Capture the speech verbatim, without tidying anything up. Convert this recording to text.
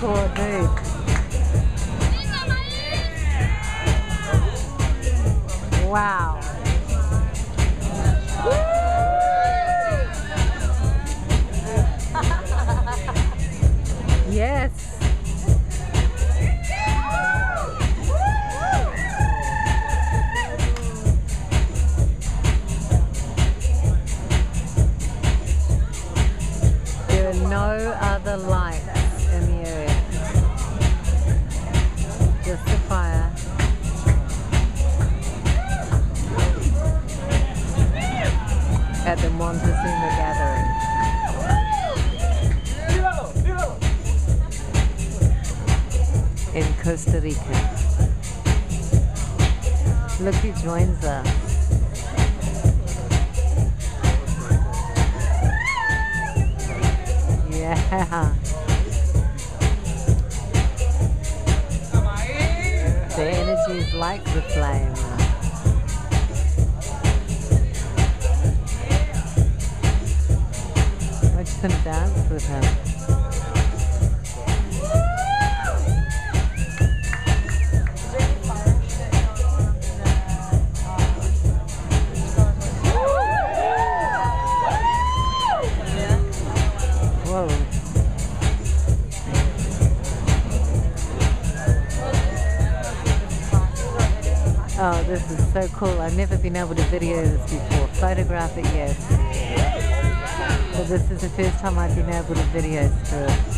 hardcore dude. Wow. Yes. There are no other lights in the area. Just the fire. At the Montezuma Gathering. In Costa Rica. Look who joins us. Yeah. The energy is like the flame. Watch them dance with him. Whoa. Oh, this is so cool. I've never been able to video this before. Photograph it, yes. But this is the first time I've been able to video through it.